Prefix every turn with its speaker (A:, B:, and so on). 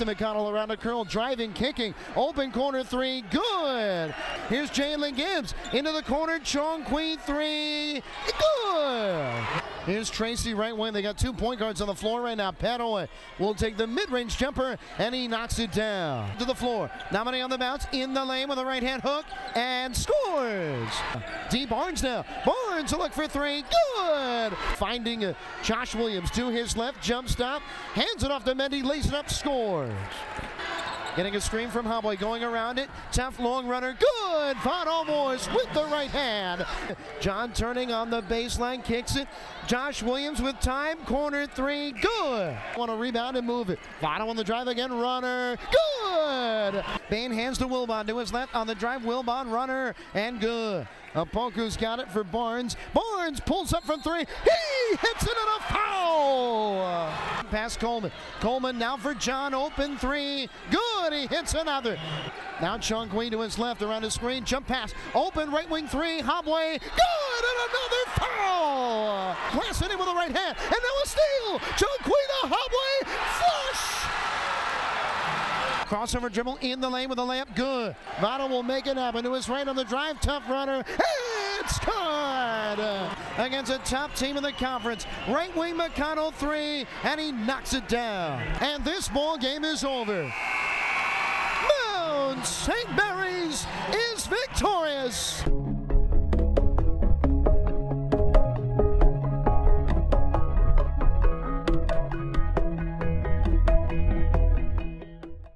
A: McConnell around a curl, driving, kicking, open corner three, good. Here's Jalen Gibbs into the corner, Chong Kui three, good. Here's Tracy right wing. They got 2 point guards on the floor right now. Padaway will take the mid-range jumper, and he knocks it down to the floor. Nominee on the bounce, in the lane with a right-hand hook, and scores. D. Barnes now. Barnes will look for three, good. Finding Josh Williams to his left, jump stop, hands it off to Mendy, lays it up, scores. Getting a screen from Hobway, going around it. Tough long runner, good. Von Almors with the right hand. John turning on the baseline, kicks it. Josh Williams with time, corner three, good. Want to rebound and move it. Votto on the drive again, runner, good. Bain hands to Wilbon to his left on the drive. Wilbon, runner, and good. Opoku's got it for Barnes. Barnes pulls up from three. He hits it and a foul. Past Coleman. Coleman now for John. Open three. Good. He hits another. Now Chong Kui to his left around his screen. Jump pass. Open right wing three. Hobway. Good. And another foul. Class in with the right hand. And now a steal. Chong Kui to Hobway. Flush. Crossover dribble in the lane with a layup, good. Votto will make it happen to his right on the drive, tough runner, it's good! Against a top team in the conference, right wing McConnell three, and he knocks it down. And this ball game is over. Mount St. Mary's is victorious.